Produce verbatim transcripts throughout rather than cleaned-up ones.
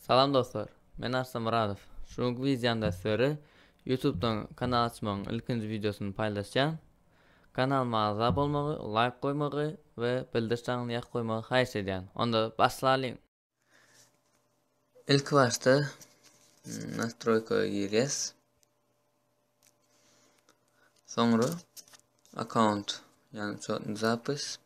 Salam dostlar, men Arslan Muradov. Şunkı videomda sizlere YouTube'dan kanal açmağın ilkinci videosunu paylaşacağım. Kanalıma abone olmayı, like koymayı ve bildirimlerini yak koymayı xahiş ediyorum. Onda başlayalım. İlk başta настройкаga gireceğiz. Sonra account yani учетный запись.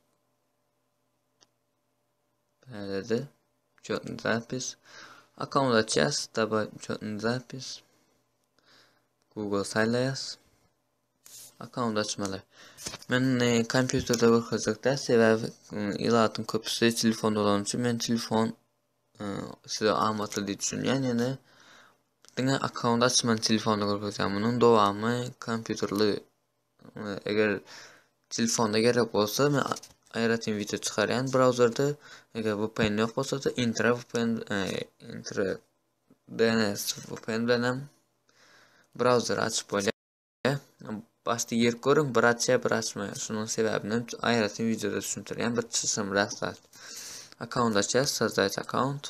Böyle учетный запись. Account açacağız. Tabi учетный запись. Google saylayız. Account açmalı. Men e, kompüterdə baxacaqda səbəbi ilatın köpüsü telefonda olan üçün men telefon e, sizə almatlı deyə düşünürəm. Yəni dinə account açman telefonda baxacağam. Bunun davamı kompüterli e, əgər telefonda gerek olsa men ayratim video çıxarıram browserda. Əgər V P N yox olsa da Intra V P N e, Intra D N S V P N bilan browser açıb qoyacağam. Başta yer ko'ring, bir açsa bir açmay. Şunun sebebini ayratim videoda tushuntirgan. Bir chizim rastat. Account açacağız. Создать account.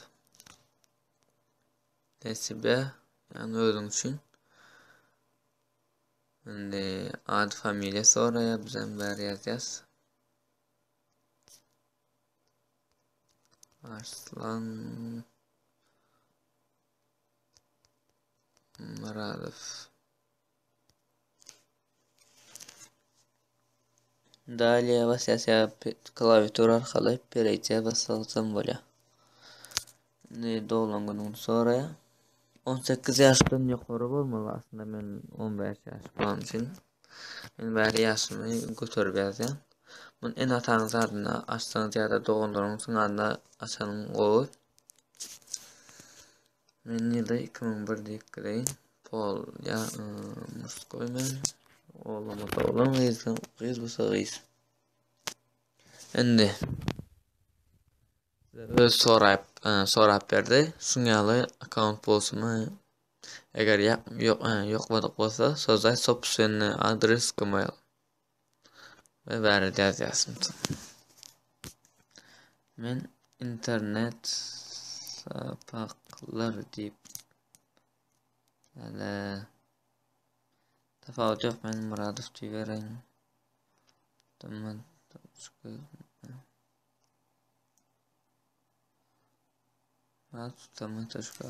Для себя. Yani o'zing uchun. Endi ad familiya so'rayapti. Biz ham bari yazacağız. Arslan Muradov. Далее vasiyasiya klaviatura orqali перейти basalsam bo'ladi. Ne doğulan günün sonra on sakkiz yaşdan yuqori bo'lmalı aslında men on besh yaş falan için. Men bari yaşımı götürüp yazayım. Bunun en atanız ardına açsanız ya da doğumlarınızın ardına açanın qo'yib. Men yılı ikki ming bir deyip gireyim. Pol ya muskoy men. Oğlum da oğlum qizdan qiz bo'lsa qiz. Endi öz so'rab so'rab berdi. Shunga account bo'lsinmi? Agar yo'q yo'q bo'lsa, so'zay собственный adres Gmail ve bari yazacağız. Men internet sapaqlar deyip yani tafavut yo'q, men Muradov deb berayim. Tamam. Tamam toshka.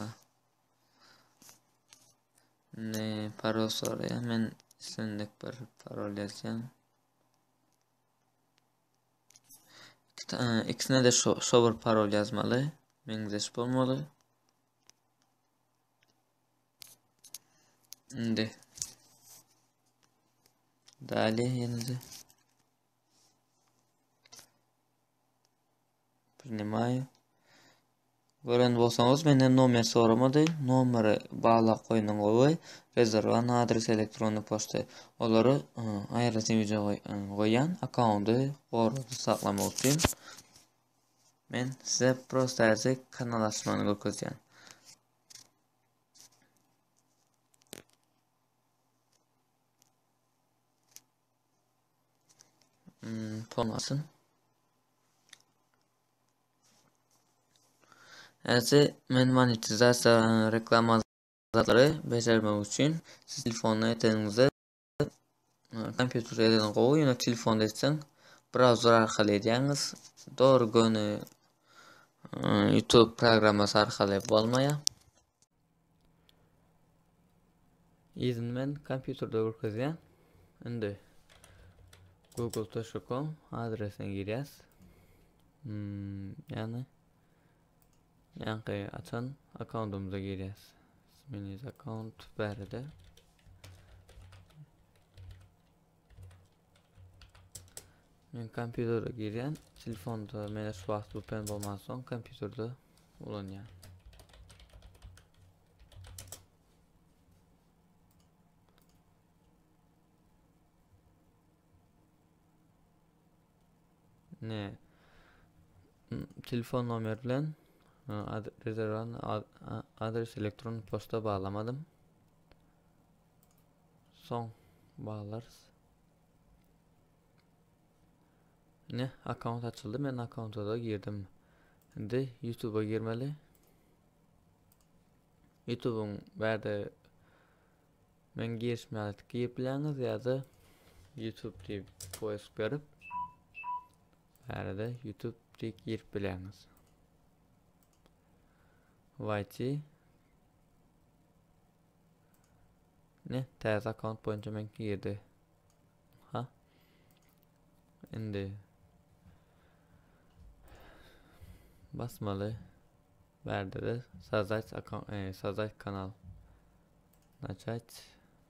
Ne parol so'rayapti. Men ismimdek bir parol yazacağım. İkisine de şu, şu bir parol yazmalı. Mengizleş bo'lmalı. Endi Далее yanıcı. Принимаю. Gören bolsanız menden nomer so'ramadi. Nomeri bağla qo'yning qo'y. Rezervan adres elektronlu pochta. Olary ayratim video qo'ygan akkauntni qo'rib saqlamoq uchun men size prosta yazib kanal ochmani ko'rsatyapman. Hmm, polmasın. Әзі мен монетизация реклама zatlary becermek için siz telefonla eteğinizi kompüter eden qo'yib, yana telefonda etsen browser orqali edyangiz. Doğru günü YouTube programmasi orqali bo'lmaya. İzin men kompüterda o'tkazgan. Endi google точка com adresine gireceğiz. Hmm, yani Yankı açan accountumuza gireceğiz. İsminiz account berdi. Men kompüterda girgan, telefonda mena shu vaqt bu pen bo'lmagan so'ng kompüterda ulangan. Ne? Telefon nomer bilan rezervan adres elektron posta bağlamadım. Son bağlarız. Ne? Account açıldı. Ben account'a da girdim. Şimdi YouTube'a girmeli. YouTube'un berde men girişmeli girip biləňiz ýa-da YouTube diýip poýuş berip berde YouTube diýip girip biləňiz. Vayti ne täze account boýunça men girdi. Ha. Indi basmaly berde de Sazayt account e, Sazayt kanal начать.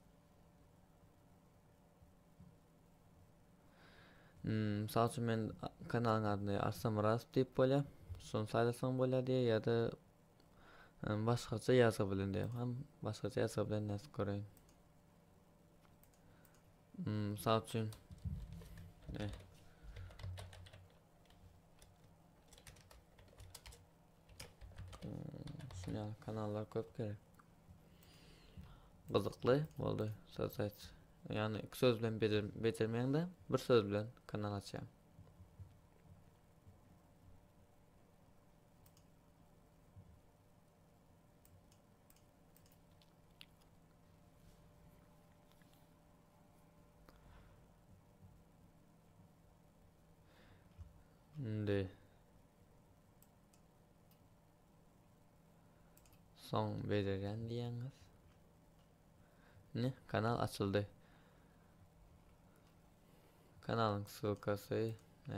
Hmm, misal üçin men kanalyň adyny Arslan Muratov diýip bolýar. Şonu saýlasaň bolýar diýe ýa-da başgaça ýaza bilen diýip. Hem başgaça ýaza bilen näs göreýin. Hmm, misal üçin ne? Şuna kanallar köp gerek. Gyzykly boldy Sazayt. Yani iki söz bilen bejermeýäň-de bir söz bilen kanal açýar. Indi soň bejerýän diýäňiz. Ne? Kanal açıldı. Kanalın ссылкасы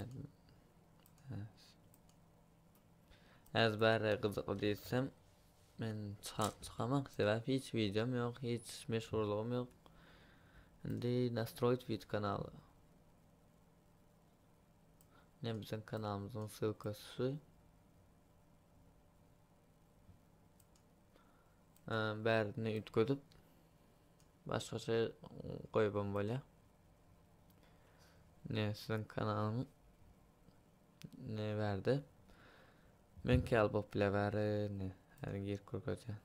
ezbere gyzykly diýsem men çykamam. Sebäp hiç videom ýok, hiç meşhurlugum ýok. Indi настроить вид kanalı. Ne bizim kanalımızın ссылкасы. Bärini ütködüp başgaça goýbam bolýar. Ne sizin kanalın ne verdi? Men kel bop bile bäri ne her gir kurgaja.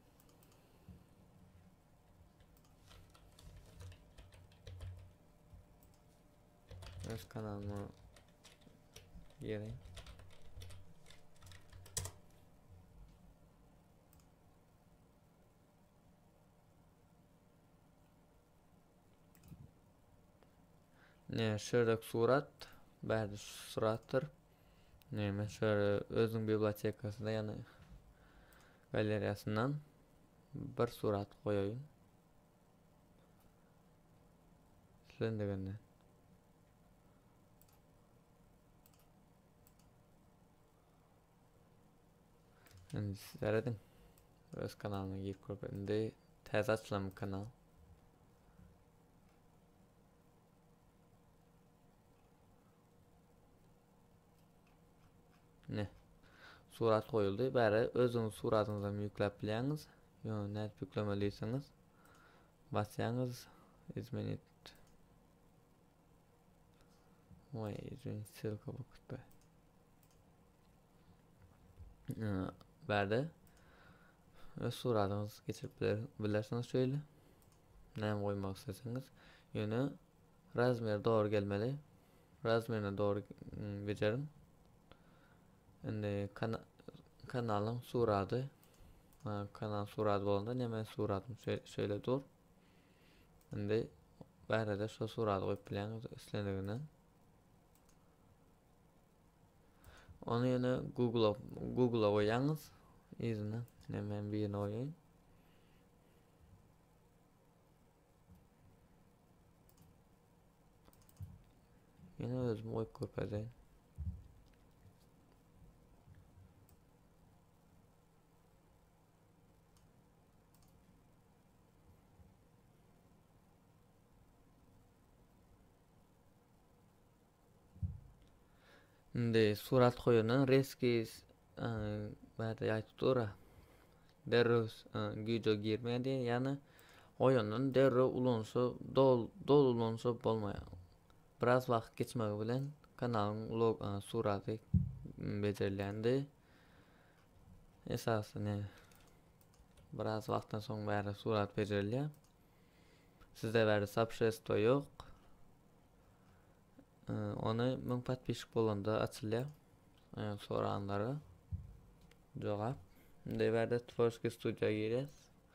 Öz kanalyma gireň. Ne şöyle surat, bäde suratdır. Ne men şöyle özüň bibliotekasynda ýany galeriýasyndan bir surat goýaýyn. Şeýle degende. Endi sizlere öz kanalyma girip görüp täze açylan kanal. Ne? Surat koyuldu. Bäri özüň suratyňyzy ýükläp biläňiz. Ýa näp ýüklemeliýsiňiz. Basýaňyz izmenit. Oy, izin ссылка bakıp. Bäri öz suratyňyzy geçirip bilersiňiz şöyle. Näme goýmak isteseňiz, ýöne razmer dogry gelmeli. Razmerine dogry bejerin. Indi kana kanalyň suraty, kanal suraty bolanda näme suratym şöyle dur. Indi bärede şo suraty goýup biläňiz islendigine. Onu ýene Google Google'a goýaňyz. Izine näme birini goýaýyn. Ýene özüm goýup görkezýän. Indi surat koyunan reskis bäde ýaýtyp dura. Derrüs güýje girmedi, ýani oýundan derre ulansa dol dol ulansa bolmaýar. Biraz wagt geçmegi bilen kanalyň log suraty bejerilýändi. Esasyny biraz wagtdan soň bäri surat bejerilýär. Sizde bäri subşesto ýok. Onu men patpişik bolanda açylýar. Soranlary jogap. Indi berde Tvorski studiýa gires.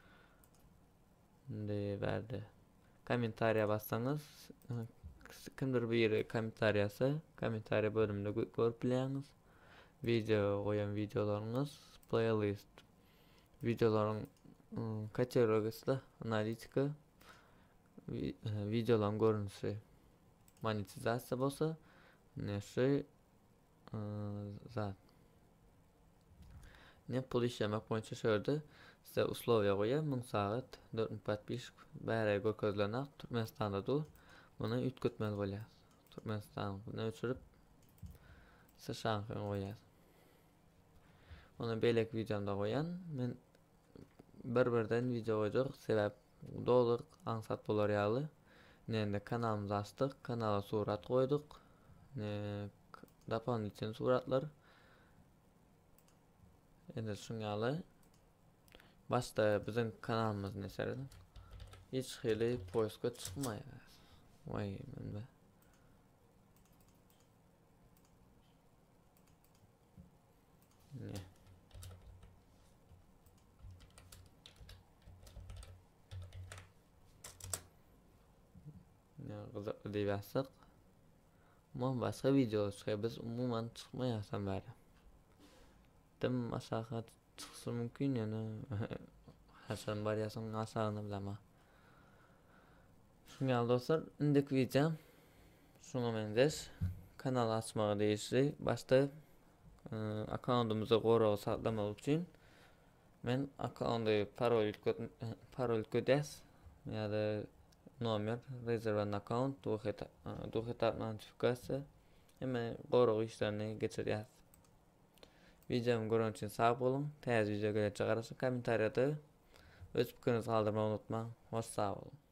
verdi. Kommentariya bassanız, kimdir bir kommentariyası, kommentariya bölümünde görüp bilýäňiz. Video koyan videolarınız, playlist, videoların kategoriyasında analitika, videoların görünüşü, monetizasiya bolsa, näşe zat. Ne pul işlemek boýunça şöyle size uslovya koyayım. Mıň saat dört ming подписчик bäre gökezlenek. Türkmenistanda du. Bunu ütgütmeli bolýar. Türkmenistan ne üçürüp şaşaňky koýar. Onu belek videomda koyan. Men bir-birden video koyjak. Sebäp dolyk aňsat bolar ýaly. Nende kanalymyzy açdyk. Kanala surat koyduk. Ne dapan suratlar. Ende şuňaly başda bizim kanalımız näseri hiç hili poýska çykmaýar. Vay men be. Ne? Ne gyzykly diýip ýazsak. Ama başga video çykyp biz umuman çykmaýarsam bäri. Dem aşağı çıksın mümkün yani Hasan bariyasın aşağını bilama. Şunu dostlar, indiki video şunu mendes kanal açmağı değişti. Başta e, accountumuzu goraw saklamak üçün men accountu parol parol ködes ya da nomer rezervan account duhet duhet notifikasiya hem goraw işlerini geçirýär. Videomu görün için sağ olun. Tez video gelecek arası komentariyada öz fikrinizi kaldırmayı unutmayın. Hoş sağ olun.